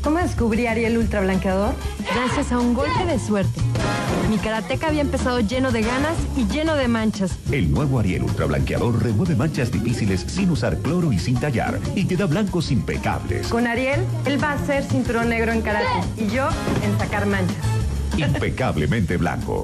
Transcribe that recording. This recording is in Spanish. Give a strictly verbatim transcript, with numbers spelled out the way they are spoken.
¿Cómo descubrí Ariel Ultra Blanqueador? Gracias a un golpe de suerte. Mi karateca había empezado lleno de ganas y lleno de manchas. El nuevo Ariel Ultra Blanqueador remueve manchas difíciles sin usar cloro y sin tallar. Y te da blancos impecables. Con Ariel, él va a ser cinturón negro en karate y yo en sacar manchas. Impecablemente blanco.